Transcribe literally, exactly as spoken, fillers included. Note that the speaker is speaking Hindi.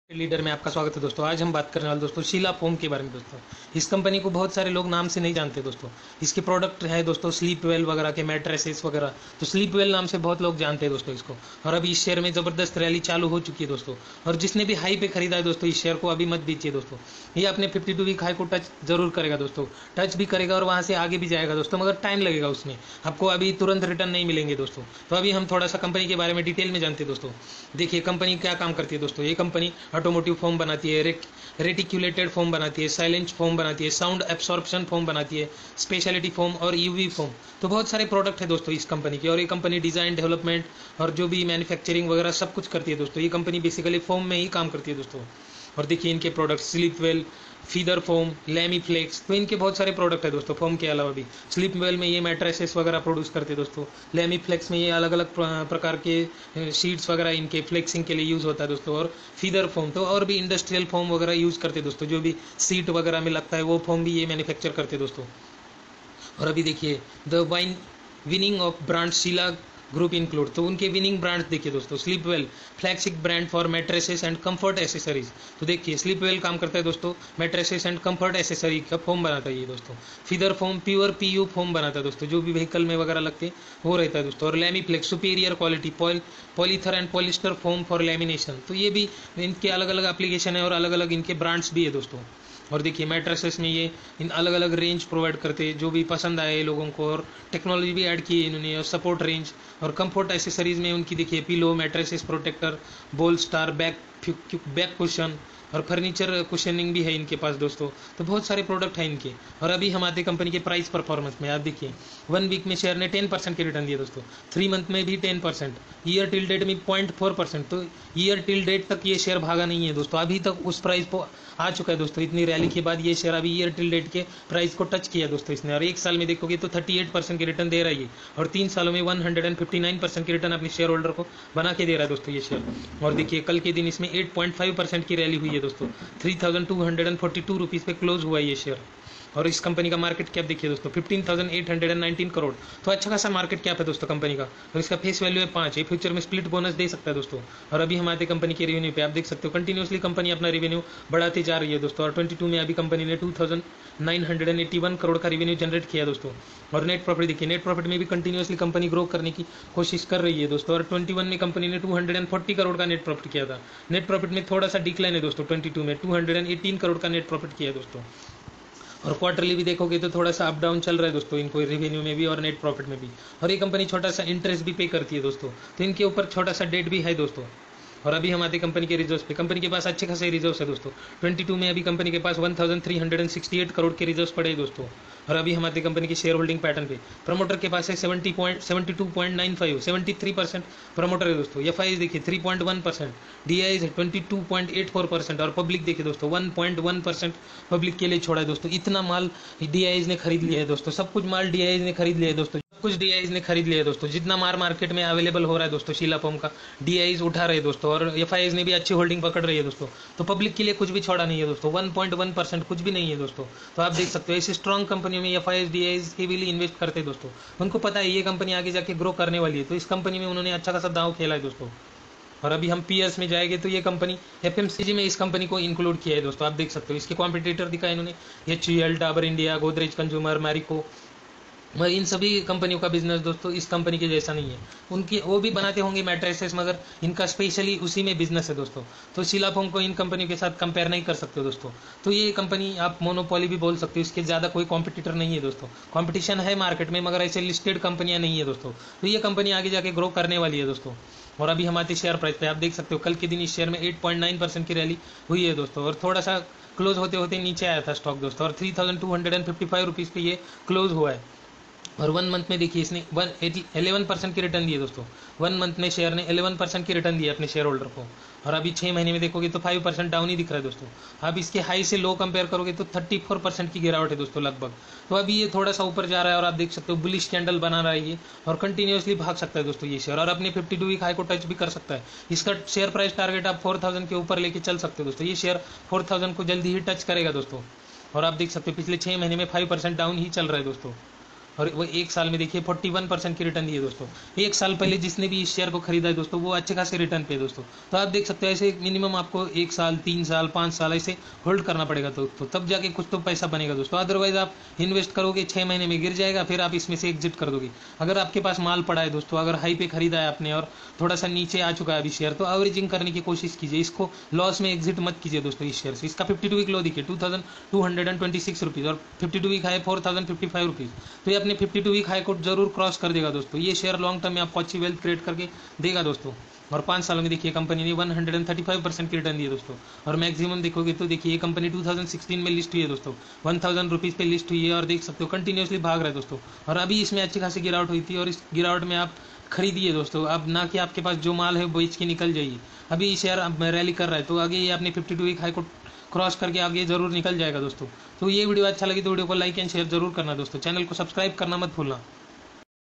लीडर में आपका स्वागत है दोस्तों। आज हम बात करने वाले दोस्तों शीला फोम के बारे में। दोस्तों इस कंपनी को बहुत सारे लोग नाम से नहीं जानते दोस्तों। इसके प्रोडक्ट है दोस्तों स्लीप वेल वगैरह के मैट्रेसेस वगैरह। तो स्लीप वेल नाम से बहुत लोग जानते हैं दोस्तों इसको। और अभी इस शेयर में ज़बरदस्त रैली चालू हो चुकी है दोस्तों। और जिसने भी हाई पे खरीदा है दोस्तों इस शेयर को अभी मत बेचिए दोस्तों। ये अपने फिफ्टी टू वीक हाई को टच जरूर करेगा दोस्तों, टच भी करेगा और वहाँ से आगे भी जाएगा दोस्तों, मगर टाइम लगेगा उसमें। आपको अभी तुरंत रिटर्न नहीं मिलेंगे दोस्तों। तो अभी हम थोड़ा सा कंपनी के बारे में डिटेल में जानते हैं दोस्तों। देखिए कंपनी क्या काम करती है दोस्तों। ये कंपनी ऑटोमोटिव फोम बनाती है, रेटिक्यूलेटेड फोम बनाती है, साइलेंस फोम बनाती है, साउंड एब्सॉर्प्शन फोम बनाती है, स्पेशलिटी फोम और यूवी फोम। तो बहुत सारे प्रोडक्ट है दोस्तों इस कंपनी के। और ये कंपनी डिजाइन डेवलपमेंट और जो भी मैन्युफैक्चरिंग वगैरह सब कुछ करती है दोस्तों। ये कंपनी बेसिकली फोम में ही काम करती है दोस्तों। और देखिए इनके product Sleepwell, feather foam, Lamiflex, तो इनके बहुत सारे प्रोडक्ट है दोस्तों। फोम के अलावा भी स्लीप वेल में ये मैट्रेसेस वगैरह प्रोड्यूस करते हैं दोस्तों। लैमी फ्लेक्स में ये अलग अलग प्रकार के शीट्स वगैरह इनके फ्लेक्सिंग के लिए यूज़ होता है दोस्तों। और फीदर फोम तो और भी इंडस्ट्रियल फोम वगैरह यूज़ करते हैं दोस्तों। जो भी सीट वगैरह में लगता है वो फोम भी ये मैन्युफैक्चर करते हैं दोस्तों। और अभी देखिए the wine winning of brand Sheela group include, तो उनके विनिंग ब्रांड्स देखिए दोस्तों। Sleepwell flagship brand for mattresses and comfort accessories. तो देखिए स्लीप वेल काम करता है दोस्तों मैट्रेसेस एंड कंफर्ट एसेसरी का फोम बनाता है ये दोस्तों। Feather foam pure PU foam बनाता है दोस्तों, जो भी व्हीकल में वगैरह लगते हैं वो रहता है दोस्तों। और Lamiflex superior quality polyether and polyester foam for lamination. तो ये भी इनके अलग अलग एप्लीकेशन है और अलग अलग इनके ब्रांड्स भी है दोस्तों। और देखिए मैट्रेसेस में ये इन अलग अलग रेंज प्रोवाइड करते हैं जो भी पसंद आए लोगों को। और टेक्नोलॉजी भी ऐड की है इन्होंने, और सपोर्ट रेंज और कंफर्ट एसेसरीज में उनकी देखिए pillow, mattresses protector, bolster, back back cushion और फर्नीचर कुशनिंग भी है इनके पास दोस्तों। तो बहुत सारे प्रोडक्ट हैं इनके। और अभी हम आते कंपनी के प्राइस परफॉर्मेंस में। आप देखिए वन वीक में शेयर ने टेन परसेंट की रिटर्न दिया दोस्तों, थ्री मंथ में भी ten percent, year till date में पॉइंट फोर परसेंट। तो ईयर टिल डेट तक ये शेयर भागा नहीं है दोस्तों, अभी तक उस प्राइस पर आ चुका है दोस्तों। इतनी रैली के बाद ये शेयर अभी ईयर टिल डेट के प्राइस को टच किया दोस्तों इसने। और एक साल में देखोगे तो थर्टी एट परसेंट की रिटर्न दे रहा है ये। और तीन सालों में one hundred and fifty nine percent की रिटर्न अपने शेयर होल्डर को बना के दे रहा है दोस्तों ये शेयर। और देखिए कल के दिन इसमें एट पॉइंट फाइव परसेंट की रैली हुई है दोस्तों, three thousand two hundred and forty two rupees पे क्लोज हुआ है ये शेयर। और इस कंपनी का मार्केट कैप देखिए दोस्तों fifteen thousand eight hundred and nineteen crore. तो अच्छा खासा मार्केट कैप है दोस्तों कंपनी का। और इसका फेस वैल्यू है पाँच। ये फ्यूचर में स्प्लिट बोनस दे सकता है दोस्तों। और अभी हम आते कंपनी के रेवेन्यू पे। आप देख सकते हो कंटिन्यूसली कंपनी अपना रेवेन्यू बढ़ाती जा रही है दोस्तों। और ट्वेंटी टू में अभी कंपनी ने two thousand nine hundred and eighty one crore का रेवेन्यू जनरेट किया दोस्तों। और नेट प्रॉफिट देखिए, नेट प्रॉफिट में भी कंटिन्यूसली कंपनी ग्रो करने की कोशिश कर रही है दोस्तों। और ट्वेंटी वन में कंपनी ने two hundred and forty crore का नेट प्रॉफिट किया था। नेट प्रॉफिट में थोड़ा सा डिक्लाइन है दोस्तों, ट्वेंटी टू में two hundred and eighteen crore का नेट प्रॉफिट किया है दोस्तों। और क्वार्टरली भी देखोगे तो थोड़ा सा अप डाउन चल रहा है दोस्तों इनको रेवेन्यू में भी और नेट प्रॉफिट में भी। और ये कंपनी छोटा सा इंटरेस्ट भी पे करती है दोस्तों, तो इनके ऊपर छोटा सा डेट भी है दोस्तों। और अभी हम आते कंपनी के रिजर्व्स पे। कंपनी के पास अच्छे खासे रिजर्व्स है दोस्तों। ट्वेंटी टू में अभी कंपनी के पास one thousand three hundred and sixty eight crore के रिजर्व्स पड़े दोस्तों। और अभी हम आते कंपनी की शेयर होल्डिंग पैटर्न पे। प्रमोटर के पास है seventy point seventy two point nine five, seventy three percent promoter है दोस्तों। एफ आई देखिए three point one percent, D I है twenty two point eight four percent. और पब्लिक देखिए दोस्तों one point one percent public के लिए छोड़ा है दोस्तों। इतना माल डी आई ने खरीद लिया है दोस्तों, सब कुछ माल डी आई ने खरीद लिया है दोस्तों, कुछ डी आई ने खरीद लिया है दोस्तों। जितना मार मार्केट में अवेलेबल हो रहा है दोस्तों शीला फोम का, डी आई उठा रहे हैं दोस्तों। और एफ आई ने भी अच्छी होल्डिंग पकड़ रही है दोस्तों। तो पब्लिक के लिए कुछ भी छोड़ा नहीं है दोस्तों, वन पॉइंट वन परसेंट कुछ भी नहीं है दोस्तों। तो आप देख सकते हो ऐसी स्ट्रॉन्ग कंपनियों में F I D I heavily invest करते हैं दोस्तों। उनको पता है ये कंपनी आगे जाके ग्रो करने वाली है, तो इस कंपनी में उन्होंने अच्छा खासा दांव खेला है दोस्तों। और अभी हम पीएस में जाएंगे तो ये कंपनी एफएमसीजी में इस कंपनी को इंक्लूड किया है दोस्तों। आप देख सकते हो इसके कॉम्पिटिटर दिखाए इन्होंने, H E L, Dabur India, Godrej consumer, Marico. मगर इन सभी कंपनियों का बिजनेस दोस्तों इस कंपनी के जैसा नहीं है। उनकी वो भी बनाते होंगे मैट्रेसेस, मगर इनका स्पेशली उसी में बिजनेस है दोस्तों। तो शीला फोम को इन कंपनियों के साथ कंपेयर नहीं कर सकते दोस्तों। तो ये कंपनी आप मोनोपोली भी बोल सकते हो, इसके ज़्यादा कोई कॉम्पिटिटर नहीं है दोस्तों। कॉम्पिटिशन है मार्केट में मगर ऐसे लिस्टेड कंपनियां नहीं है दोस्तों। तो ये कंपनी आगे जाके ग्रो करने वाली है दोस्तों। और अभी हमारे शेयर प्राइस पे आप देख सकते हो कल के दिन इस शेयर में एट पॉइंट नाइन परसेंट की रैली हुई है दोस्तों। और थोड़ा सा क्लोज होते होते नीचे आया था स्टॉक दोस्तों। और three thousand two hundred and fifty five rupees पे ये क्लोज हुआ है। और वन मंथ में देखिए इसने वन एटी एलेवन परसेंट की रिटर्न दिए दोस्तों। वन मंथ में शेयर ने एलेवन परसेंट की रिटर्न दी अपने शेयर होल्डर को। और अभी छः महीने में देखोगे तो फाइव परसेंट डाउन ही दिख रहा है दोस्तों। अब इसके हाई से लो कंपेयर करोगे तो थर्टी फोर परसेंट की गिरावट है दोस्तों लगभग। तो अभी ये थोड़ा सा ऊपर जा रहा है और आप देख सकते हो बुलिश कैंडल बना रहा है ये, और कंटिन्यूसली भाग सकता है दोस्तों ये शेयर। और अपने फिफ्टी टू वीक हाई को टच भी कर सकता है। इसका शेयर प्राइस टारगेट आप फोर थाउजेंड के ऊपर लेके चल सकते हो दोस्तों। ये शेयर फोर थाउजेंड को जल्दी ही टच करेगा दोस्तों। और आप देख सकते हो पिछले छः महीने में फाइव परसेंट डाउन ही चल रहा है दोस्तों। और वो एक साल में देखिए फोर्टी वन परसेंट की रिटर्न दी है दोस्तों। एक साल पहले जिसने भी इस शेयर को खरीदा है दोस्तों वो अच्छे खासे रिटर्न पे दोस्तों। तो आप देख सकते हो ऐसे मिनिमम आपको एक साल, तीन साल, पाँच साल ऐसे होल्ड करना पड़ेगा दोस्तों, तब जाके कुछ तो पैसा बनेगा दोस्तों। अदरवाइज आप इन्वेस्ट करोगे, छः महीने में गिर जाएगा, फिर आप इसमें से एग्जिट कर दोगे। अगर आपके पास माल पड़ा है दोस्तों, अगर हाई पे खरीदा है आपने और थोड़ा सा नीचे आ चुका है अभी शेयर, तो एवरेजिंग करने की कोशिश कीजिए, इसको लॉस में एग्जिट मत कीजिए दोस्तों इस शेयर से। इसका फिफ्टी टू वीक लो देखिए two thousand two hundred and twenty six rupees और fifty two week high four thousand fifty five rupees. तो ये अपने फिफ्टी टू वीक हाई को जरूर क्रॉस कर देगा दोस्तों। ये शेयर लॉन्ग टर्म में आपको अच्छी वेल्थ क्रिएट करके देगा दोस्तों। और पाँच सालों में देखिए कंपनी ने one hundred thirty five percent की रिटर्न दी है दोस्तों। और मैक्सिमम देखोगे तो देखिए ये कंपनी टू थाउजेंड सिक्सटीन में लिस्ट हुई है दोस्तों, वन थाउजेंड रुपीज़ पे लिस्ट हुई है और देख सकते हो कंटिन्यूसली भाग रहा है दोस्तों। और अभी इसमें अच्छी खासी गिरावट हुई थी और इस गिरावट में आप खरीदिए दोस्तों, अब ना कि आपके पास जो माल है वो बेच के निकल जाइए। अभी ये शेयर रैली कर रहा है तो आगे ये अपने फिफ्टी टू वीक हाई को क्रॉस करके आगे जरूर निकल जाएगा दोस्तों। तो ये वीडियो अच्छा लगी तो वीडियो को लाइक एंड शेयर जरूर करना दोस्तों, चैनल को सब्सक्राइब करना मत भूलना।